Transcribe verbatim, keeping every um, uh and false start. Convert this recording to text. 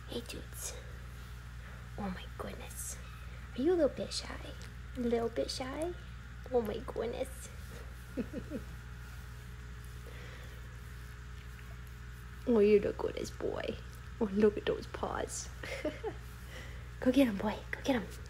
Hey, dudes. Oh my goodness. Are you a little bit shy? A little bit shy? Oh my goodness. Oh, you're the goodest boy. Oh, look at those paws. Go get him, boy. Go get him.